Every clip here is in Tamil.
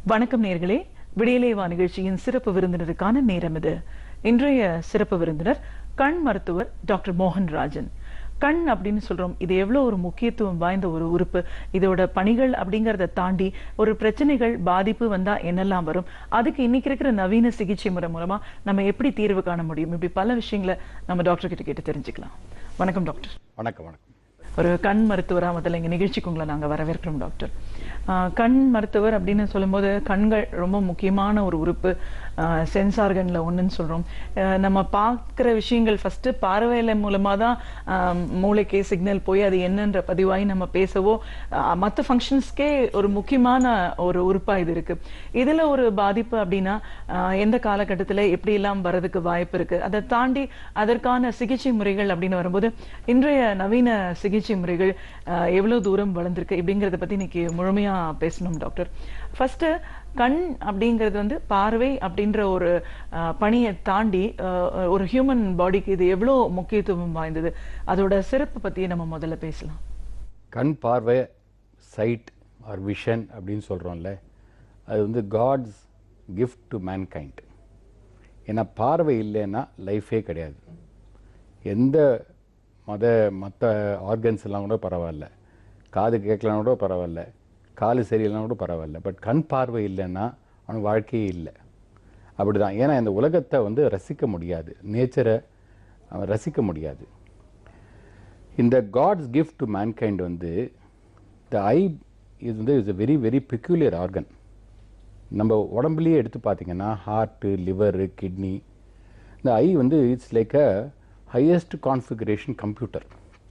வணக்கம் நேர்களே, விடியலேவா நிகழ்ச்சியின் சிறப்பு விருந்தினருக்கான நேரம் இது. இன்றைய சிறப்பு விருந்தினர் கண் மருத்துவர் டாக்டர் மோகன் ராஜன். கண் அப்படின்னு சொல்றோம், இது எவ்வளவு ஒரு முக்கியத்துவம் வாய்ந்த ஒரு உறுப்பு. இதோட பணிகள் அப்படிங்கறத தாண்டி ஒரு பிரச்சனைகள் பாதிப்பு வந்தா என்னெல்லாம் வரும், அதுக்கு இன்னைக்கு இருக்கிற நவீன சிகிச்சை முறை மூலமா நம்ம எப்படி தீர்வு காண முடியும், இப்படி பல விஷயங்களை நம்ம டாக்டர் கிட்ட கேட்டு தெரிஞ்சுக்கலாம். வணக்கம் டாக்டர். வணக்கம். வணக்கம். ஒரு கண் மருத்துவரா முதல்ல எங்க நிகழ்ச்சிக்கு உங்களை நாங்க வரவேற்கிறோம் டாக்டர். கண் மருத்துவர் அப்படின்னு சொல்லும்போது கண்கள் ரொம்ப முக்கியமான ஒரு உறுப்பு, சென்ஸ் ஆர்கன்ல ஒண்ணுன்னு சொல்றோம். நம்ம பார்க்குற விஷயங்கள் ஃபர்ஸ்ட் பார்வையில மூலமா தான் மூளைக்கே சிக்னல் போய் அது என்னன்ற பதிவாகி நம்ம பேசவோ மற்ற ஃபங்க்ஷன்ஸ்க்கே ஒரு முக்கியமான ஒரு உறுப்பா இது இருக்கு. இதுல ஒரு பாதிப்பு அப்படின்னா எந்த காலகட்டத்தில் எப்படி எல்லாம் வர்றதுக்கு வாய்ப்பு இருக்கு, அதை தாண்டி அதற்கான சிகிச்சை முறைகள் அப்படின்னு வரும்போது இன்றைய நவீன சிகிச்சை முறைகள் எவ்வளவு தூரம் வளர்ந்திருக்கு இப்படிங்கறத பத்தி இன்னைக்கு முழுமையா பேசணும் டாக்டர். ஃபர்ஸ்ட் கண் அப்படிங்கிறது வந்து பார்வை அப்படின்ற ஒரு பணியை தாண்டி ஒரு ஹியூமன் பாடிக்கு இது எவ்வளவு முக்கியத்துவம் வாய்ந்தது, அதோட சிறப்பு பத்தி நம்ம முதல்ல பேசலாம். கண் பார்வை, சைட் ஆர் விஷன் அப்படின்னு சொல்றோம்ல, அது வந்து காட்ஸ் கிஃப்ட் டு மேன்கைண்ட். ஏன்னா பார்வை இல்லைன்னா லைஃபே கிடையாது. எந்த மற்ற ஆர்கன்ஸ் எல்லாம் கூட பரவாயில்ல, காது கேட்கலாம் கூட பரவாயில்ல, காலு சரியில்லைனா கூட பரவாயில்ல, பட் கண் பார்வை இல்லைன்னா அவனுக்கு வாழ்க்கையே இல்லை. அப்படிதான். ஏன்னா இந்த உலகத்தை வந்து ரசிக்க முடியாது, நேச்சரை அவன் ரசிக்க முடியாது. இந்த காட்ஸ் கிஃப்ட் டு மேன்கைண்ட் வந்து த ஐ இது வந்து is a very very peculiar organ. நம்ம உடம்புலேயே எடுத்து பார்த்தீங்கன்னா ஹார்ட்டு, லிவரு, கிட்னி, இந்த ஐ வந்து it's like a highest configuration computer.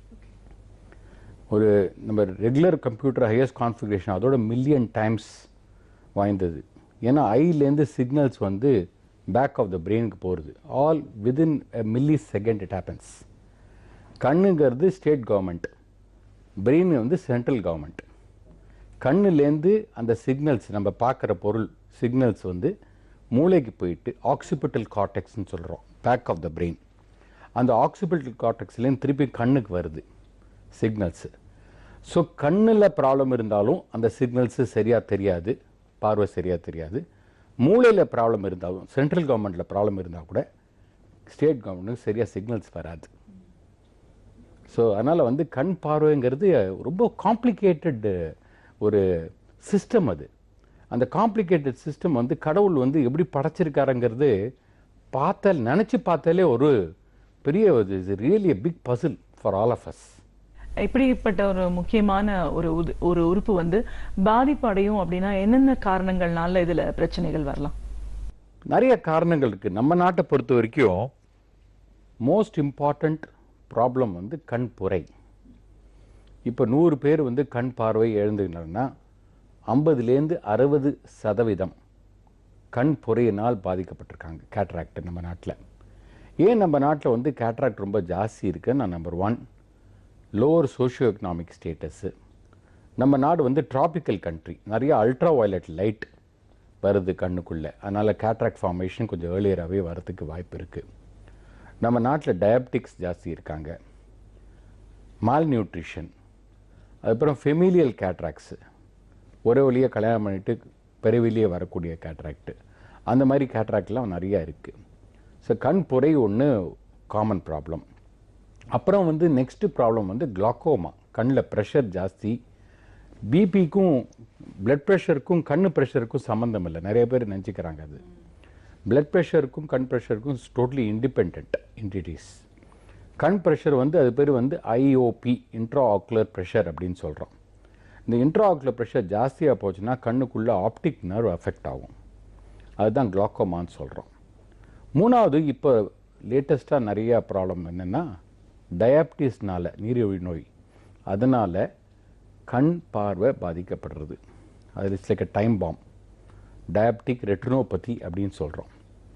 ஒரு நம்ம ரெகுலர் கம்ப்யூட்டர் ஹையஸ்ட் கான்ஃபிகரேஷன் அதோட மில்லியன் டைம்ஸ் வாய்ந்தது. ஏன்னா ஐலேருந்து சிக்னல்ஸ் வந்து பேக் ஆஃப் த பிரெயினுக்கு போகிறது. All within a millisecond it happens. கண்ணுங்கிறது ஸ்டேட் கவர்மெண்ட், பிரெயின் வந்து சென்ட்ரல் கவர்மெண்ட். கண்ணுலேருந்து அந்த சிக்னல்ஸ், நம்ம பார்க்குற பொருள் சிக்னல்ஸ் வந்து மூளைக்கு போயிட்டு ஆக்சிபிட்டல் கார்டெக்ஸ்ன்னு சொல்கிறோம், பேக் ஆஃப் த பிரெயின். அந்த ஆக்சிபிட்டல் கார்டெக்ஸ்லேருந்து திருப்பி கண்ணுக்கு வருது சிக்னல்ஸு. ஸோ கண்ணில் ப்ராப்ளம் இருந்தாலும் அந்த சிக்னல்ஸு சரியாக தெரியாது, பார்வை சரியாக தெரியாது. மூளையில் ப்ராப்ளம் இருந்தாலும், சென்ட்ரல் கவர்மெண்ட்டில் ப்ராப்ளம் இருந்தால் கூட ஸ்டேட் கவர்மெண்ட்டுக்கு சரியாக சிக்னல்ஸ் வராது. ஸோ அதனால் வந்து கண் பார்வைங்கிறது ரொம்ப காம்ப்ளிகேட்டட் ஒரு சிஸ்டம். அது அந்த காம்ப்ளிகேட்டட் சிஸ்டம் வந்து கடவுள் வந்து எப்படி படைச்சிருக்காருங்கிறது நினச்சி பார்த்தாலே ஒரு பெரிய really a big puzzle for all of us. இப்படிப்பட்ட ஒரு முக்கியமான ஒரு உறுப்பு வந்து பாதிப்பு அடையும் அப்படின்னா என்னென்ன காரணங்கள்னால இதுல பிரச்சனைகள் வரலாம்? நிறைய காரணங்கள் இருக்கு. நம்ம நாட்டை பொறுத்த வரைக்கும் மோஸ்ட் இம்பார்ட்டண்ட் ப்ராப்ளம் வந்து கண் புரை. இப்போ 100 பேர் வந்து கண் பார்வை எழுந்துனாங்கன்னா 50லேருந்து 60% கண் புரையினால் பாதிக்கப்பட்டிருக்காங்க, கேட்ராக்ட் நம்ம நாட்டில். ஏன் நம்ம நாட்டில் வந்து கேட்ராக்ட் ரொம்ப ஜாஸ்தி இருக்குன்னு number 1, lower socio economic status. நம்ம நாடு வந்து டிராபிக்கல் கண்ட்ரி, நிறைய அல்ட்ரா வயலட் லைட் வருது கண்ணுக்குள்ளே, அதனால் கேட்ராக்ட் ஃபார்மேஷன் கொஞ்சம் ஏர்லியராகவே வரதுக்கு வாய்ப்பு இருக்குது. நம்ம நாட்டில் டயபெட்டிக்ஸ் ஜாஸ்தி இருக்காங்க, மால் நியூட்ரிஷன், அதுக்கப்புறம் ஃபெமிலியல் கேட்ராக்ட்ஸு, ஒரே வழியாக கல்யாணம் பண்ணிவிட்டு பெருவிலேயே வரக்கூடிய கேட்ராக்டு, அந்த மாதிரி கேட்ராக்ட்லாம் நிறையா இருக்குது. ஸோ கண் புரை ஒன்று காமன் ப்ராப்ளம். அப்புறம் வந்து நெக்ஸ்ட் ப்ராப்ளம் வந்து கிளாக்கோமா, கண்ணில் ப்ரெஷர் ஜாஸ்தி. பிபிக்கும் பிளட் ப்ரெஷருக்கும் கண் ப்ரெஷருக்கும் சம்மந்தம் இல்லை, நிறைய பேர் நினச்சிக்கிறாங்க. அது பிளட் ப்ரெஷருக்கும் கண் ப்ரெஷருக்கும் டோட்டலி இண்டிபெண்ட் என்டிட்டிஸ். கண் ப்ரெஷர் வந்து அது பேர் வந்து ஐஓபி, இன்ட்ரா ஆக்குலர் ப்ரெஷர் அப்படின்னு சொல்கிறோம். இந்த இன்ட்ரா ஆக்குலர் ப்ரெஷர் ஜாஸ்தியாக போச்சுன்னா கண்ணுக்குள்ளே ஆப்டிக் நர்வ் அஃபெக்ட் ஆகும், அதுதான் கிளாக்கோமான்னு சொல்கிறோம். மூணாவது, இப்போ லேட்டஸ்ட்டாக நிறையா ப்ராப்ளம் என்னென்னா டயாபிட்டிஸ்னால, நீரிழிவு நோய், அதனால் கண் பார்வை பாதிக்கப்படுறது. அது it's like a time bomb, diabetic retinopathy அப்படின்னு சொல்கிறோம்.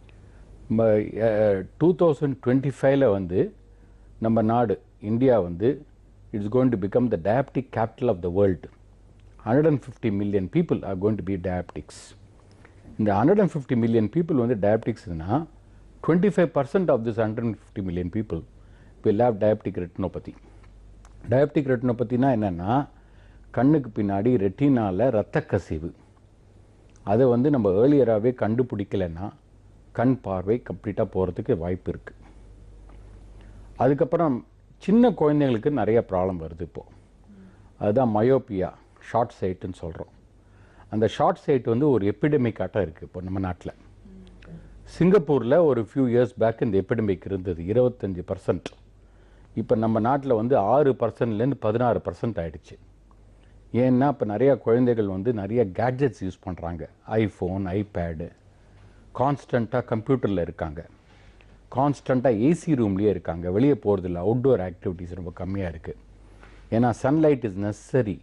2025 வந்து நம்ம நாடு இந்தியா வந்து it's going to become the diabetic capital of the world. 150 million people are going to be diabetics. இந்த 150 million people வந்து டயபெட்டிக்ஸ்னா 25% of this 150 million people will have diabetic retinopathy. Diabetic ரெட்டினோபதினா என்னென்னா, கண்ணுக்கு பின்னாடி ரெட்டினால இரத்த கசிவு, அதை வந்து நம்ம ஏர்லியராகவே கண்டுபிடிக்கலைன்னா கண் பார்வை கம்ப்ளீட்டாக போகிறதுக்கு வாய்ப்பு இருக்குது. அதுக்கப்புறம் சின்ன குழந்தைங்களுக்கு நிறைய ப்ராப்ளம் வருது இப்போது. அதுதான் மயோப்பியா, ஷார்ட் சைட்டுன்னு சொல்கிறோம். அந்த ஷார்ட் சைட் வந்து ஒரு எபிடமிக்காட்டம் இருக்குது இப்போ நம்ம நாட்டில். சிங்கப்பூரில் ஒரு ஃபியூ இயர்ஸ் பேக் இந்த எபிடமிக் இருந்தது, 25%. இப்போ நம்ம நாட்டில் வந்து 6%லேருந்து 16% ஆகிடுச்சு. ஏன்னா இப்போ நிறையா குழந்தைகள் வந்து நிறைய கேட்ஜெட்ஸ் யூஸ் பண்ணுறாங்க. ஐஃபோன், ஐபேடு, கான்ஸ்டண்ட்டாக கம்ப்யூட்டரில் இருக்காங்க, கான்ஸ்டண்ட்டாக ஏசி ரூம்லேயே இருக்காங்க, வெளியே போகிறதில்ல. அவுட்டோர் ஆக்டிவிட்டீஸ் ரொம்ப கம்மியாக இருக்குது. ஏன்னா sunlight is necessary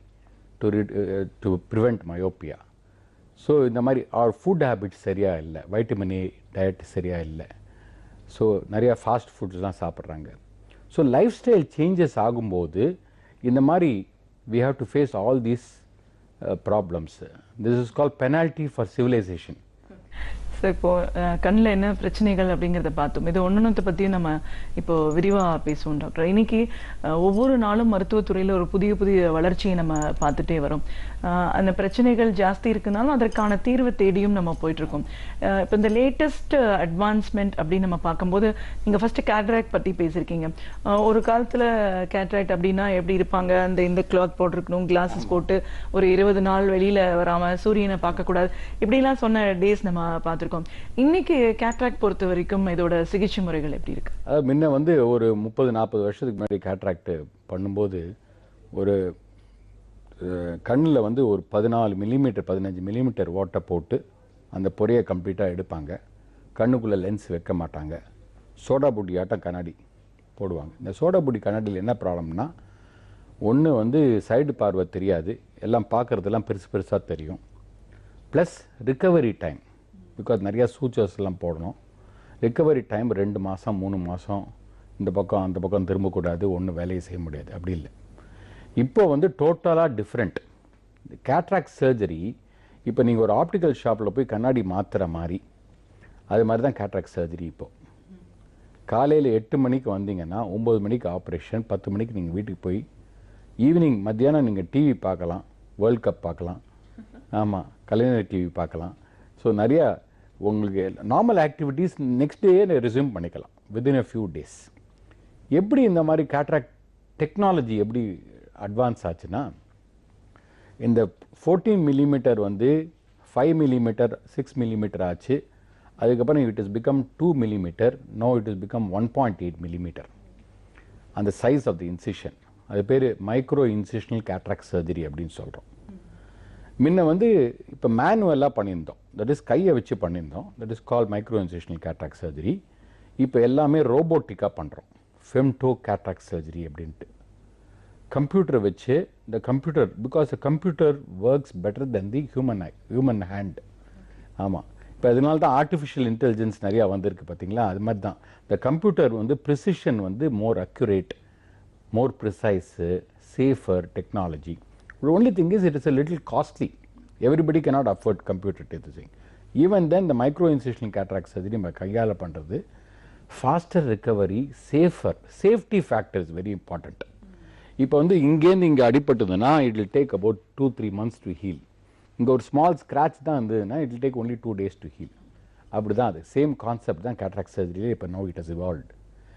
to prevent myopia. So இந்த மாதிரி our ஃபுட் ஹேபிட்ஸ் சரியாக இல்லை, வைட்டமின் ஏ டயட் சரியாக இல்லை. ஸோ நிறையா ஃபாஸ்ட் ஃபுட்ஸ்லாம் சாப்பிட்றாங்க. ஸோ லைஃப் ஸ்டைல் சேஞ்சஸ் ஆகும்போது இந்த மாதிரி we have to face all these problems. This is called penalty for civilization. So இப்போ கண்ணில் என்ன பிரச்சனைகள் அப்படிங்கிறத பார்த்தோம். இது ஒன்னொன்னத்தை பற்றியும் நம்ம இப்போ விரிவாக பேசுவோம் டாக்டர். இன்னைக்கு ஒவ்வொரு நாளும் மருத்துவத்துறையில் ஒரு புதிய புதிய வளர்ச்சியை நம்ம பார்த்துட்டே வரோம். அந்த பிரச்சனைகள் ஜாஸ்தி இருக்குனாலும் அதற்கான தீர்வு தேடியும் நம்ம போயிட்டுருக்கோம். இப்போ இந்த லேட்டஸ்ட் அட்வான்ஸ்மெண்ட் அப்படின்னு நம்ம பார்க்கும்போது நீங்கள் ஃபஸ்ட்டு கேட்ராக்ட் பற்றி பேசியிருக்கீங்க. ஒரு காலத்தில் கேட்ராக்ட் அப்படின்னா எப்படி இருப்பாங்க, இந்த கிளாத் போட்டிருக்கணும், கிளாஸஸ் போட்டு ஒரு 20 நாள் வெளியில் வராமல் சூரியனை பார்க்கக்கூடாது, இப்படிலாம் சொன்ன டேஸ் நம்ம பார்த்துருக்கோம். இன்னைக்கு கேட்ராக்ட் பொறுத்த வரைக்கும் இதோட சிகிச்சை முறைகள் எப்படி இருக்கு? அது முன்ன வந்து ஒரு 30-40 வருஷத்துக்கு முன்னாடி கேட்ராக்ட் பண்ணும்போது ஒரு கண்ணில் வந்து ஒரு 14 மில்லிமீட்டர் 15 மில்லிமீட்டர் ஓட்டை போட்டு அந்த பொறையை கம்ப்ளீட்டாக எடுப்பாங்க. கண்ணுக்குள்ளே லென்ஸ் வைக்க மாட்டாங்க. சோடா புட்டி ஆட்டம் கண்ணாடி போடுவாங்க. இந்த சோடா புட்டி கண்ணாடியில் என்ன ப்ராப்ளம்னா, ஒன்று வந்து சைடு பார்வை தெரியாது, எல்லாம் பார்க்குறதெல்லாம் பெருசாக தெரியும். ப்ளஸ் ரிக்கவரி டைம், பிகாஸ் நிறையா சூச்சர்ஸ்லாம் போடணும். ரிக்கவரி டைம் 2 மாதம் 3 மாதம் இந்த பக்கம் அந்த பக்கம் திரும்பக்கூடாது, ஒன்றும் வேலையை செய்ய முடியாது. அப்படி இல்லை. இப்போ வந்து டோட்டலாக டிஃப்ரெண்ட். கேட்ராக்ட் சர்ஜரி இப்போ நீங்கள் ஒரு ஆப்டிக்கல் ஷாப்பில் போய் கண்ணாடி மாற்றுற மாதிரி, அது மாதிரி தான் கேட்ராக்ட் சர்ஜரி. இப்போது காலையில் 8 மணிக்கு வந்தீங்கன்னா 9 மணிக்கு ஆப்ரேஷன், 10 மணிக்கு நீங்கள் வீட்டுக்கு போய் ஈவினிங் மத்தியானம் நீங்கள் டிவி பார்க்கலாம், வேர்ல்ட் கப் பார்க்கலாம், ஆமாம் கலைஞர் டிவி பார்க்கலாம். ஸோ நிறையா உங்களுக்கு normal activities next day resume பண்ணிக்கலாம் வித்தின் a few days. எப்படி இந்த மாதிரி கேட்ராக்ட் டெக்னாலஜி எப்படி அட்வான்ஸ் ஆச்சுன்னா, இந்த 14 மில்லிமீட்டர் வந்து 5 மில்லிமீட்டர் 6 மில்லிமீட்டர் ஆச்சு. அதுக்கப்புறம் it is become 2 millimetre, no it is become 1.8 millimetre. அந்த சைஸ் ஆஃப் தி இன்சிஷன், அது பேர் மைக்ரோ இன்சிஷனல் கேட்ராக்ட் சர்ஜரி அப்படின்னு சொல்கிறோம். முன்ன வந்து இப்போ மேனுவலாக பண்ணியிருந்தோம், தட் இஸ் கையை வச்சு பண்ணியிருந்தோம், that is call micro incisional cataract surgery. இப்போ எல்லாமே ரோபோட்டிக்காக பண்ணுறோம், ஃபெம்டோ கேட்ராக்ட் சர்ஜரி அப்படின்ட்டு. கம்ப்யூட்டரை வச்சு இந்த computer, because computer works better then the human hand. ஆமாம், இப்போ அதனால தான் ஆர்டிஃபிஷியல் இன்டெலிஜென்ஸ் நிறையா வந்திருக்கு பார்த்தீங்களா. அது மாதிரி தான் இந்த கம்ப்யூட்டர் வந்து ப்ரிசிஷன் வந்து more accurate, more precise, safer technology. The only thing is it is a little costly. Everybody cannot afford computer to this thing. Even then the micro-incisional cataract surgery நம்ம கையால் பண்ணுறது faster recovery, safer. Safety factor is very important. இப்போ வந்து இங்கேருந்து இங்கே அடிபட்டதுன்னா it will take about 2-3 months to heal. இங்கே ஒரு ஸ்மால் ஸ்க்ராட்ச் தான் இருந்ததுன்னா it will take only 2 days to heal. அப்படி தான் அது சேம் கான்செப்ட் தான் cataract surgery. இப்போ now it has evolved.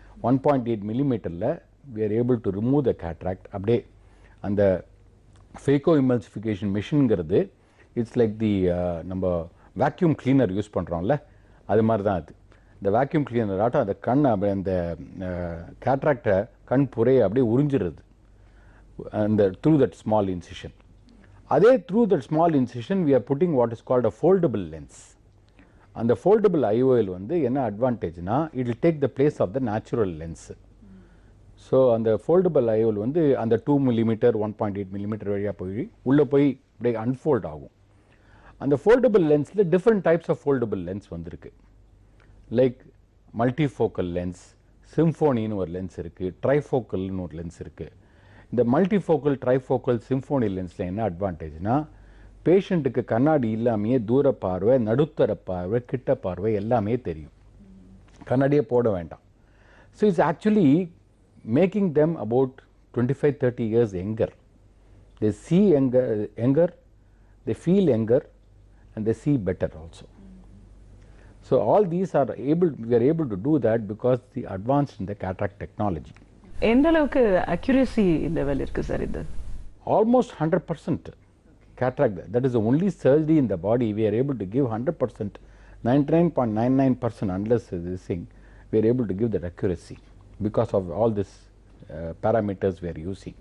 1.8 மில்லிமீட்டரில் we are able to remove the cataract. அப்படியே அந்த ஃபேக்கோ இமல்சிஃபிகேஷன் மிஷின்ங்கிறது இட்ஸ் லைக் தி நம்ம வேக்யூம் கிளீனர் யூஸ் பண்ணுறோம்ல, அது மாதிரி தான் அது. இந்த வேக்யூம் கிளீனர் ஆட்டம் அந்த கண் அந்த கேட்ராக்டை கண் புரையை அப்படியே உறிஞ்சிடுறது அந்த த்ரூ தட் ஸ்மால் இன்சிஷன். அதே through that small incision we are putting what is called a foldable lens. அந்த ஃபோல்டபிள் ஐஓஎல் வந்து என்ன அட்வான்டேஜ்னா it will take the place of the natural lens. So அந்த ஃபோல்டபிள் ஐஓல் வந்து அந்த 2 மில்லிமீட்டர் 1.8 மில்லிமீட்டர் வழியாக போய் உள்ளே போய் அப்படியே அன்ஃபோல்ட் ஆகும். அந்த ஃபோல்டபிள் லென்ஸில் different types of foldable lens வந்திருக்கு. லைக் மல்டிஃபோக்கல் லென்ஸ், சிம்ஃபோனின்னு ஒரு லென்ஸ் இருக்குது, ட்ரைஃபோக்கல்னு ஒரு லென்ஸ் இருக்குது. இந்த மல்டிஃபோக்கல், ட்ரைஃபோக்கல், சிம்ஃபோனி லென்ஸில் என்ன அட்வான்டேஜ்னா, பேஷண்ட்டுக்கு கண்ணாடி இல்லாமையே தூர பார்வை, நடுத்தர பார்வை, கிட்ட பார்வை எல்லாமே தெரியும், கண்ணாடியே போட வேண்டாம். So it's actually making them about 25-30 years younger. They see younger, they feel younger, and they see better also. So all these are we are able to do that because the advanced in the cataract technology. எந்த அளவுக்கு அக்யூரசி லெவல் இருக்கு சார் இது? Almost 100% cataract. That is the only surgery in the body we are able to give 100%, 99.99% unless this thing, we are able to give that accuracy because of all these parameters we are using.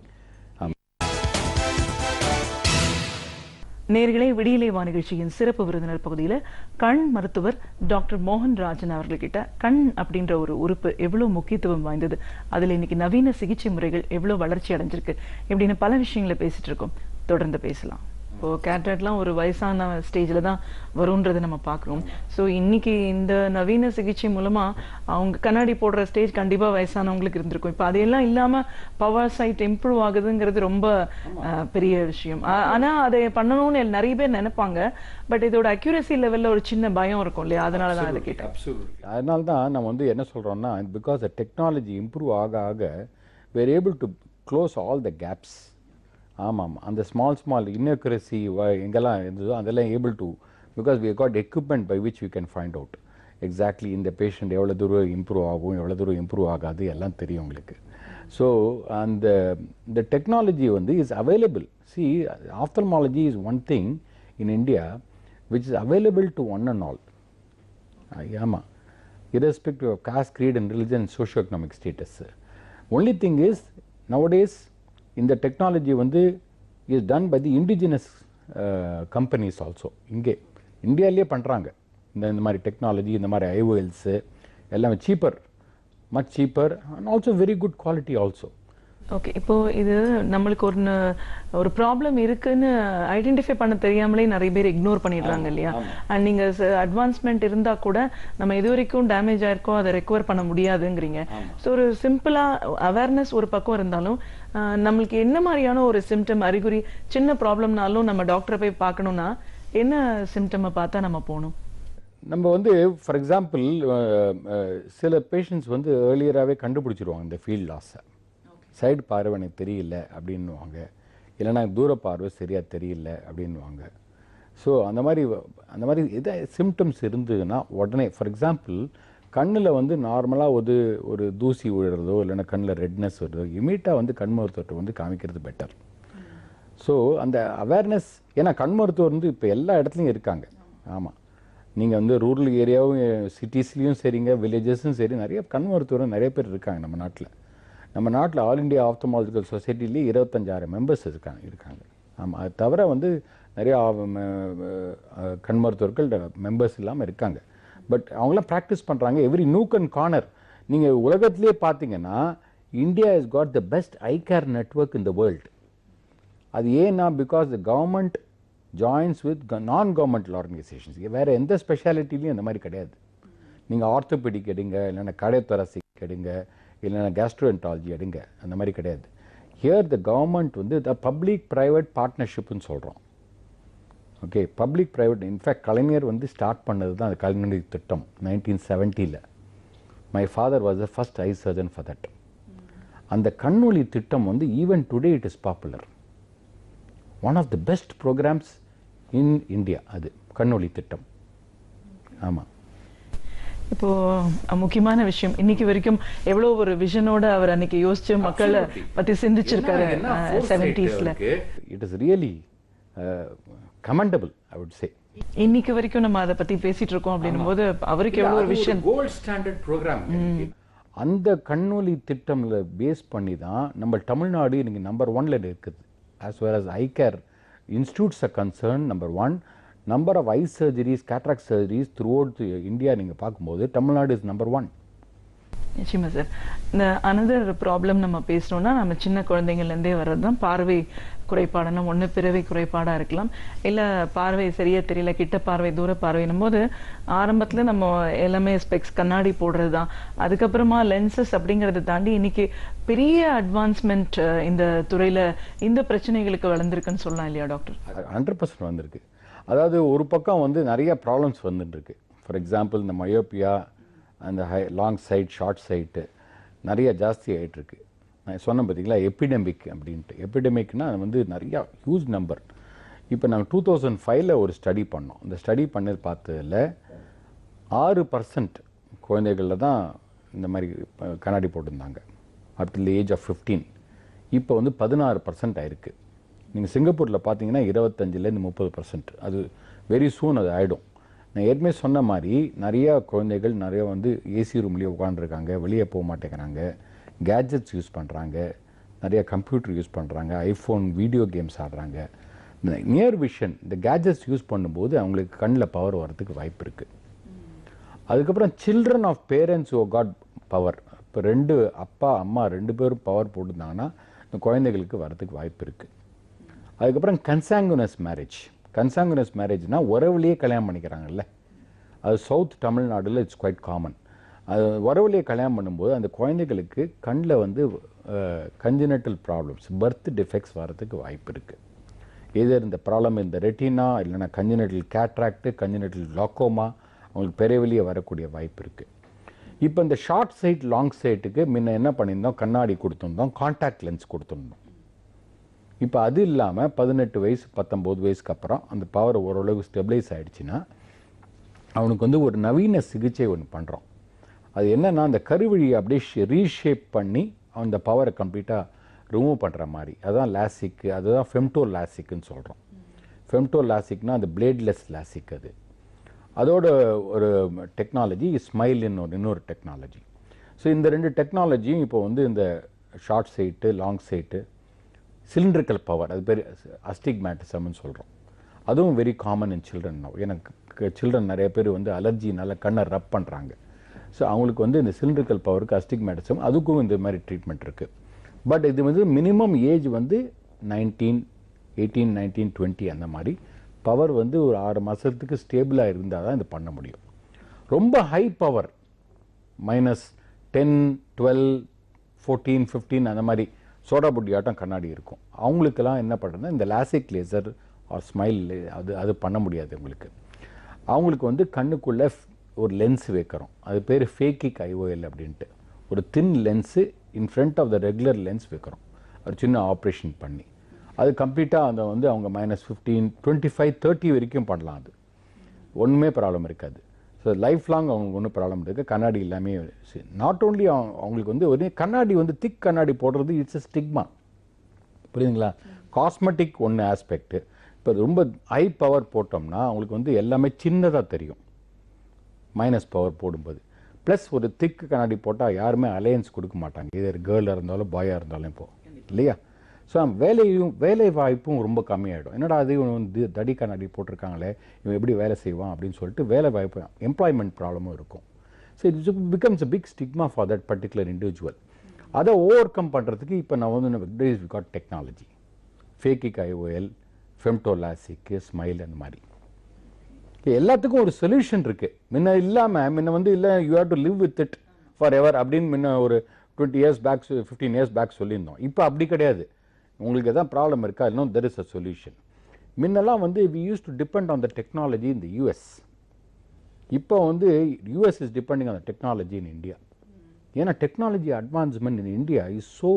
நேயர்களே, விடியலை வா நிகழ்ச்சியின் சிறப்பு விருந்தினர் பகுதியில் கண் மருத்துவர் டாக்டர் மோகன் ராஜன் அவர்கள்கிட்ட கண் அப்படின்ற ஒரு உறுப்பு எவ்வளவு முக்கியத்துவம் வாய்ந்தது, அதில் இன்னைக்கு நவீன சிகிச்சை முறைகள் எவ்வளவு வளர்ச்சி அடைஞ்சிருக்கு இப்படின்னு பல விஷயங்களை பேசிட்டு இருக்கோம். தொடர்ந்து பேசலாம். இப்போ கேட்ராக்ட்லாம் ஒரு வயசான ஸ்டேஜில் தான் வரும்ன்றதை நம்ம பார்க்குறோம். ஸோ இன்னைக்கு இந்த நவீன சிகிச்சை மூலமா அவங்க கண்ணாடி போடுற ஸ்டேஜ் கண்டிப்பாக வயசானவங்களுக்கு இருந்திருக்கும். இப்போ அதையெல்லாம் இல்லாமல் பவர் சைட் இம்ப்ரூவ் ஆகுதுங்கிறது ரொம்ப பெரிய விஷயம். ஆனால் அதை பண்ணணும்னு நிறைய பேர் நினைப்பாங்க. பட் இதோட அக்யூரசி லெவலில் ஒரு சின்ன பயம் இருக்கும் இல்லையா? அதனால தான் அதை கேட்டேன். அதனால தான் நம்ம வந்து என்ன சொல்கிறோம்னா, பிகாஸ் த டெக்னாலஜி இம்ப்ரூவ் ஆக ஆக we are able to close all the gaps. ஆமாம், அந்த ஸ்மால் inaccuracy எங்கெல்லாம் இருந்ததோ அதெல்லாம் able to, because we have got equipment by which we can find out exactly இந்த பேஷண்ட் எவ்வளோ தூரம் இம்ப்ரூவ் ஆகும், எவ்வளோ தூரம் இம்ப்ரூவ் ஆகாது எல்லாம் தெரியும் உங்களுக்கு. ஸோ இந்த டெக்னாலஜி வந்து is available. See, ophthalmology is one thing in India which is available to one and all. ஆமாம், irrespective of caste, creed and religion, socio-economic status. Only thing is nowadays இந்த டெக்னாலஜி வந்து is done by the indigenous companies also. இங்கே இந்தியாவிலே பண்ணுறாங்க இந்த மாதிரி டெக்னாலஜி, இந்த மாதிரி ஐஓஎல்ஸு எல்லாமே cheaper, much cheaper and also very good quality also. Okay, இப்போ இது நம்மளுக்கு ஒரு ப்ராப்ளம் இருக்குன்னு ஐடென்டிஃபை பண்ண தெரியாமலே நிறைய பேர் இக்னோர் பண்ணிடுறாங்க இல்லையா? அண்ட் நீங்க அட்வான்ஸ்மெண்ட் இருந்தா கூட நம்ம இது வரைக்கும் டேமேஜ் ஆயிருக்கோ அதை ரெக்கவர் பண்ண முடியாதுங்கிறீங்க. ஸோ ஒரு சிம்பிளா அவேர்னஸ் ஒரு பக்கம் இருந்தாலும் நம்மளுக்கு என்ன மாதிரியான ஒரு சிம்டம், அறிகுறி, சின்ன ப்ராப்ளம்னாலும் நம்ம டாக்டரை போய் பார்க்கணும்னா என்ன சிம்டமை பார்த்தா நம்ம போகணும்? நம்ம வந்து ஃபார் எக்ஸாம்பிள் சில பேஷண்ட்ஸ் வந்து ஏர்லியராகவே கண்டுபிடிச்சிருவாங்க இந்த ஃபீல்ட் லாஸை. சைடு பார்வை எனக்கு தெரியல அப்படின்னுவாங்க, இல்லைனா தூர பார்வை சரியாக தெரியல அப்படின்வாங்க. ஸோ அந்த மாதிரி எதை சிம்டம்ஸ் இருந்ததுன்னா உடனே, ஃபார் எக்ஸாம்பிள் கண்ணில் வந்து நார்மலாக ஒரு தூசி விழுறதோ இல்லைன்னா கண்ணில் ரெட்னஸ் வருதோ இமீடியட்டாக வந்து கண் மருத்துவத்தை வந்து காமிக்கிறது பெட்டர். ஸோ அந்த அவேர்னஸ், ஏன்னா கண் மருத்துவர் வந்து இப்போ எல்லா இடத்துலையும் இருக்காங்க. ஆமாம், நீங்கள் வந்து ரூரல் ஏரியாவும் சிட்டிஸ்லேயும் சரிங்க, வில்லேஜஸும் சரி, நிறைய கண் மருத்துவரும் நிறைய பேர் இருக்காங்க நம்ம நாட்டில். நம்ம நாட்டில் ஆல் இண்டியா ஆப்தமாலஜிக்கல் சொசைட்டிலேயே 25,000 மெம்பர்ஸ் இருக்காங்க. ஆமாம், அது தவிர வந்து நிறையா கண் மருத்துவர்கள் மெம்பர்ஸ் இல்லாமல் இருக்காங்க. பட் அவங்களாம் ப்ராக்டிஸ் பண்ணுறாங்க எவ்ரி நூக் அண்ட் கார்னர். நீங்கள் உலகத்திலே பார்த்தீங்கன்னா India is got the best eye care network in the world. அது ஏன்னா because the government joins with non governmental organisations. வேறு எந்த ஸ்பெஷாலிட்டிலையும் அந்த மாதிரி கிடையாது. நீங்கள் ஆர்த்தோபெடிக் எடுங்க, இல்லைன்னா கார்டியோதொராசிக் எடுங்க, இல்லைன்னா கேஸ்ட்ரோஎன்ட்ராலஜி எடுங்க, அந்த மாதிரி கிடையாது. ஹியர் த கவர்மெண்ட் வந்து த பப்ளிக் ப்ரைவேட் பார்ட்னர்ஷிப்னு சொல்கிறோம். Okay, public private. In fact Kalaignar வந்து ஸ்டார்ட் பண்ணது தான் அந்த கலைஞர் திட்டம் 1970. My father was the first eye surgeon for that. அந்த கண்ணொளி திட்டம் வந்து even today it is popular. One of the best programmes in India அது கண்ணொளி திட்டம். ஆமாம், இப்போ முக்கியமான விஷயம், இன்னைக்கு வரைக்கும் எவ்வளவு ஒரு விஷனோட அவர் அன்னைக்கு யோசிச்சு மக்களை பத்தி சிந்திச்சிருக்காரு 70s. It is really commendable I would say. இன்னைக்கு வரைக்கும் நம்ம அதை பத்தி பேசிட்டு இருக்கோம் அப்படின்னும் போது அவருக்கு எவ்வளவு ஒரு விஷன். Gold standard program. அந்த கண்ணொளி திட்டம்ல பேஸ் பண்ணி தான் நம்ம தமிழ்நாடு இன்னைக்கு நம்பர் 1ல இருக்குது. as far as eye care institutes are concerned, number 1. Number of eye surgeries, cataract surgeries throughout India நீங்கள் பார்க்கும்போது தமிழ்நாடு இஸ் நம்பர் 1. நிச்சயமா சார். இந்த அனதர் ப்ராப்ளம் நம்ம பேசணும்னா நம்ம சின்ன குழந்தைங்கள்லேருந்தே வர்றது தான் பார்வை குறைபாடுனா, ஒன்று பிறவை குறைபாடாக இருக்கலாம், இல்லை பார்வை சரியாக தெரியல, கிட்ட பார்வை தூர பார்வைன்னும் போது ஆரம்பத்தில் நம்ம எல்லாமே ஸ்பெக்ஸ் கண்ணாடி போடுறது தான். அதுக்கப்புறமா லென்சஸ் அப்படிங்கிறத தாண்டி இன்னைக்கு பெரிய அட்வான்ஸ்மெண்ட் இந்த துறையில் இந்த பிரச்சனைகளுக்கு வளர்ந்துருக்குன்னு சொல்லலாம் இல்லையா டாக்டர்? 100% வந்திருக்கு. அதாவது ஒரு பக்கம் வந்து நிறைய ப்ராப்ளம்ஸ் வந்துட்டுருக்கு. ஃபார் எக்ஸாம்பிள் இந்த மயோப்பியா, அந்த லாங் சைட், ஷார்ட் சைட்டு நிறைய ஜாஸ்தி ஆகிட்டுருக்கு. நான் சொன்னேன் பார்த்தீங்களா எபிடெமிக் அப்படின்ட்டு. எபிடெமிக்னா வந்து நிறையா ஹியூஜ் நம்பர். இப்போ நாங்கள் 2005 ஒரு ஸ்டடி பண்ணோம். இந்த ஸ்டடி பண்ணது பார்த்ததில் 6% குழந்தைகளில் தான் இந்த மாதிரி கண்ணாடி போட்டிருந்தாங்க அப் டு ஏஜ் ஆஃப் 15. இப்போ வந்து 16% ஆயிருக்கு. நீங்கள் சிங்கப்பூரில் பார்த்தீங்கன்னா 25லேருந்து 30%. அது வெரி சூன் அது ஆகிடும். நான் ஏற்கனவே சொன்ன மாதிரி நிறையா குழந்தைகள் நிறையா வந்து ஏசி ரூம்லேயே உட்காந்துருக்காங்க, வெளியே போக மாட்டேங்கிறாங்க, கேட்ஜெட்ஸ் யூஸ் பண்ணுறாங்க, நிறையா கம்ப்யூட்டர் யூஸ் பண்ணுறாங்க, ஐஃபோன் வீடியோ கேம்ஸ் ஆடுறாங்க. இந்த நியர் விஷன் இந்த கேட்ஜெட்ஸ் யூஸ் பண்ணும்போது அவங்களுக்கு கண்ணில் பவர் வரதுக்கு வாய்ப்பு இருக்குது. அதுக்கப்புறம் children of parents who got power. இப்போ 2 அப்பா அம்மா 2 பேரும் பவர் போட்டுருந்தாங்கன்னா இந்த குழந்தைகளுக்கு வரதுக்கு வாய்ப்பு இருக்குது. அதுக்கப்புறம் கன்சாங்குனஸ் மேரேஜ்னால் உறவுலேயே கல்யாணம் பண்ணிக்கிறாங்கல்ல, அது சவுத் தமிழ்நாடுல இட்ஸ் குவைட் காமன். அது உறவுலேயே கல்யாணம் பண்ணும்போது அந்த குழந்தைகளுக்கு கண்ணில் வந்து கன்ஜெனிட்டல் ப்ராப்ளம்ஸ், பர்த் டிஃபெக்ட்ஸ் வரதுக்கு வாய்ப்பு இருக்குது. எதர் இந்த ப்ராப்ளம் இந்த ரெட்டினா இல்லைன்னா கன்ஜெனிட்டல் கேட்ராக்டு, கன்ஜெனிட்டல் கிளாக்கோமா அவங்களுக்கு பெரியவெளியே வரக்கூடிய வாய்ப்பு இருக்குது. இப்போ இந்த ஷார்ட் சைட் லாங் சைட்டுக்கு முன்ன என்ன பண்ணியிருந்தோம், கண்ணாடி கொடுத்துருந்தோம், கான்டாக்ட் லென்ஸ் கொடுத்துருந்தோம். இப்போ அது இல்லாமல் 18 வயசு 19 வயசுக்கு அப்புறம் அந்த பவர் ஓரளவுக்கு ஸ்டெபிளைஸ் ஆகிடுச்சின்னா அவனுக்கு வந்து ஒரு நவீன சிகிச்சை ஒன்று பண்ணுறோம். அது என்னென்னா அந்த கருவழியை அப்படியே ரீஷேப் பண்ணி அந்த பவரை கம்ப்ளீட்டாக ரிமூவ் பண்ணுற மாதிரி. அதுதான் லாசிக்கு, அதுதான் ஃபெம்டோ லாசிக்குன்னு சொல்கிறோம். ஃபெம்டோ லாசிக்னால் அந்த பிளேட்லெஸ் லாசிக். அதோட ஒரு டெக்னாலஜி ஸ்மைல்னு இன்னொரு டெக்னாலஜி. ஸோ இந்த 2 டெக்னாலஜியும் இப்போ வந்து இந்த short sight long sight cylindrical power, அது பேர் அஸ்டிக்மேட்டிசம்னு சொல்கிறோம். அதுவும் very common in children now. எனக்கு சில்ட்ரன் நிறைய பேர் வந்து அலர்ஜினால கண்ணை ரப் பண்ணுறாங்க. ஸோ அவங்களுக்கு வந்து இந்த சிலிண்ட்ரிக்கல் பவருக்கு அஸ்டிக்மேட்டிசம், அதுக்கும் இந்த மாதிரி ட்ரீட்மெண்ட் இருக்குது. பட் இது வந்து மினிமம் ஏஜ் வந்து 18, 19, 20 அந்த மாதிரி பவர் வந்து ஒரு 6 மாதத்துக்கு ஸ்டேபிளாக இருந்தால் தான் இது பண்ண முடியும். ரொம்ப ஹை பவர் -10, 12, 14, 15 அந்த மாதிரி சோடா புட்டி ஆட்டம் கண்ணாடி இருக்கும். அவங்களுக்கெல்லாம் என்ன பண்ணுறதுன்னா இந்த லாசிக் லேசர் ஆர் ஸ்மைல் அது பண்ண முடியாது. அவங்களுக்கு வந்து கண்ணுக்குள்ளே ஒரு லென்ஸ் வைக்கிறோம். அது பேர் ஃபேக்கிக் ஐஓஎல் அப்படின்ட்டு. ஒரு thin lens in front of the regular lens வைக்கிறோம். ஒரு சின்ன ஆப்ரேஷன் பண்ணி அது கம்ப்ளீட்டாக அதை வந்து அவங்க -15, 25, 30 வரைக்கும் பண்ணலாம். அது ஒன்றுமே ப்ராப்ளம் இருக்காது. ஸோ லைஃப் லாங் அவங்களுக்கு ஒன்றும் ப்ராப்ளம் இருக்குது. கண்ணாடி எல்லாமே நாட் ஓன்லி அவங்களுக்கு வந்து ஒரு கண்ணாடி வந்து திக் கண்ணாடி போடுறது இட்ஸ் எ ஸ்டிக்மா, புரியுதுங்களா? காஸ்மெட்டிக் ஒன்று ஆஸ்பெக்ட். இப்போ ரொம்ப ஹை பவர் போட்டோம்னா அவங்களுக்கு வந்து எல்லாமே சின்னதாக தெரியும் மைனஸ் பவர் போடும்போது. ப்ளஸ் ஒரு திக்கு கண்ணாடி போட்டால் யாருமே அலையன்ஸ் கொடுக்க மாட்டாங்க, இதர் கேர்ளாக இருந்தாலும் பாயாக இருந்தாலும் இப்போ இல்லையா? ஸோ வேலை வாய்ப்பும் ரொம்ப கம்மியாகிடும். என்னடா அது வந்து தடி கண்ணாடி போட்டிருக்காங்களே, இவன் எப்படி வேலை செய்வான் அப்படின்னு சொல்லிட்டு வேலை வாய்ப்பு எம்ப்ளாய்மெண்ட் ப்ராப்ளமும் இருக்கும். So it becomes a big stigma for that particular individual. அதை ஓவர் கம் பண்ணுறதுக்கு இப்போ நான் வந்து we got technology, phakic IOL, femto LASIK, smile அந்த மாதிரி எல்லாத்துக்கும் ஒரு சொல்யூஷன் இருக்குது. முன்ன வந்து இல்லை you have to live with it forever அப்படின்னு முன்ன ஒரு 20 years பேக் 15 years பேக் சொல்லியிருந்தோம். இப்போ அப்படி கிடையாது. உங்களுக்கு எதாவது ப்ராப்ளம் இருக்கா, இன்னும் தெர் இஸ் அ சொல்யூஷன். முன்னெல்லாம் வந்து we use to depend on the technology in the US. இப்போ வந்து US is depending on the technology in India. ஏன்னா technology advancement in India is so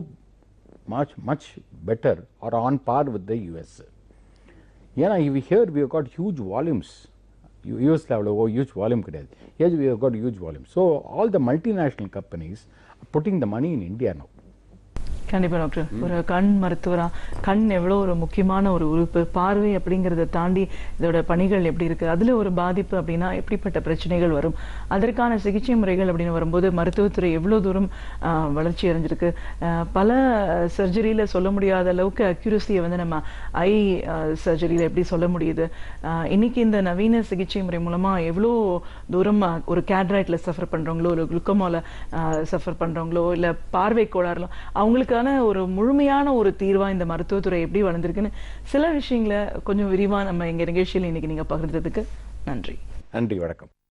much better or on par with the US. ஏன்னா here we have got huge volumes. யூஎஸ்ல அவ்வளோ ஹியூஜ் வால்யூம் கிடையாது. Here we have got huge volume. So all the multinational companies putting the money in India now. கண்டிப்பாக டாக்டர், ஒரு கண் மருத்துவரா கண் எவ்வளோ ஒரு முக்கியமான ஒரு உறுப்பு, பார்வை அப்படிங்கிறத தாண்டி இதோட பணிகள் எப்படி இருக்குது, அதில் ஒரு பாதிப்பு அப்படின்னா எப்படிப்பட்ட பிரச்சனைகள் வரும், அதற்கான சிகிச்சை முறைகள் அப்படின்னு வரும்போது மருத்துவத்துறை எவ்வளோ தூரம் வளர்ச்சி அடைஞ்சிருக்கு. பல சர்ஜரியில் சொல்ல முடியாத அளவுக்கு அக்யூரஸியை வந்து நம்ம ஐ சர்ஜரியில் எப்படி சொல்ல முடியுது. இன்னைக்கு இந்த நவீன சிகிச்சை முறை மூலமாக எவ்வளோ தூரம் ஒரு கேட்ராய்டில் சஃபர் பண்ணுறவங்களோ, ஒரு குளுக்கோமாவில் சஃபர் பண்ணுறவங்களோ, இல்லை பார்வை கோளாறுல அவங்களுக்கான ஒரு முழுமையான ஒரு தீர்வா இந்த மருத்துவத்துறை எப்படி வளர்ந்துருக்குன்னு சில விஷயங்களை கொஞ்சம் விரிவா நம்ம எங்க நிகழ்ச்சியில் இன்னைக்கு நீங்க பகிர்ந்ததுக்கு நன்றி. நன்றி, வணக்கம்.